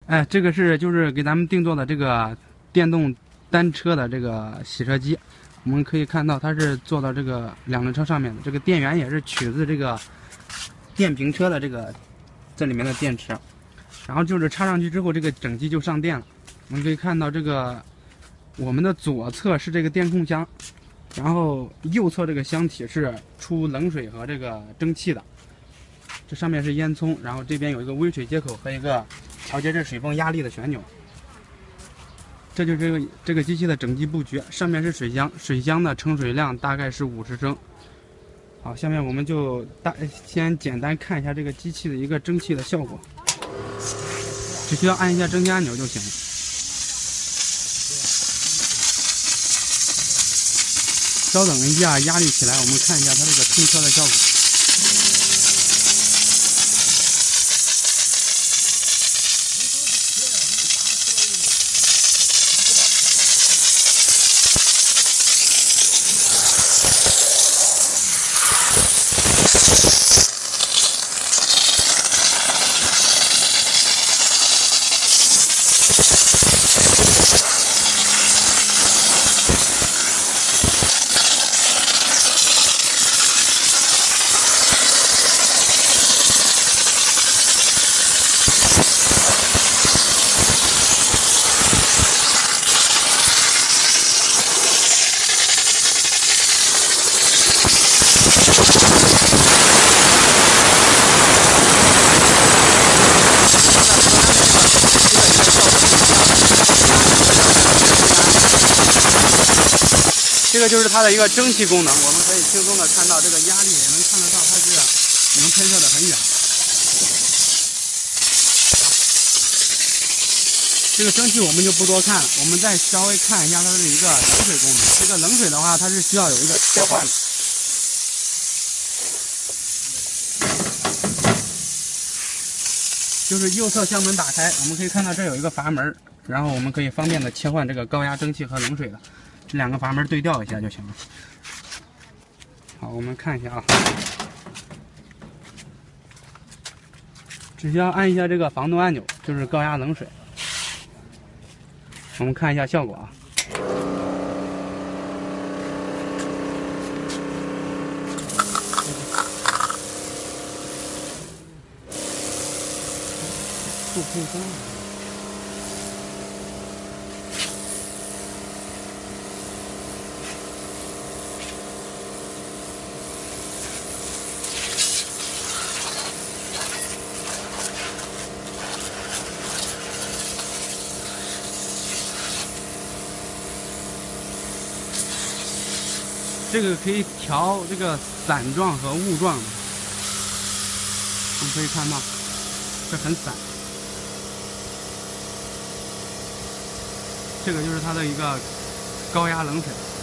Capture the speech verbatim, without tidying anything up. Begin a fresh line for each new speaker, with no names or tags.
哎，这个是就是给咱们定做的这个电动单车的这个洗车机，我们可以看到它是做到这个两轮车上面的，这个电源也是取自这个电瓶车的这个这里面的电池，然后就是插上去之后，这个整机就上电了。我们可以看到这个我们的左侧是这个电控箱，然后右侧这个箱体是出冷水和这个蒸汽的，这上面是烟囱，然后这边有一个微水接口和一个调节这水泵压力的旋钮。这就是这个这个机器的整机布局，上面是水箱，水箱的盛水量大概是五十升。好，下面我们就大先简单看一下这个机器的一个蒸汽的效果，只需要按一下蒸汽按钮就行了。稍等一下，压力起来，我们看一下它这个冲车的效果。这个就是它的一个蒸汽功能，我们可以轻松的看到这个压力，也能看得到它是能喷射的很远。这个蒸汽我们就不多看了，我们再稍微看一下它的一个冷水功能。这个冷水的话，它是需要有一个切换的。就是右侧箱门打开，我们可以看到这有一个阀门，然后我们可以方便的切换这个高压蒸汽和冷水的。这两个阀门对调一下就行了。好，我们看一下啊，只需要按一下这个防冻按钮，就是高压冷水。我们看一下效果啊。不不不。这个可以调这个散状和雾状的，我们可以看到，这很散。这个就是它的一个高压冷水。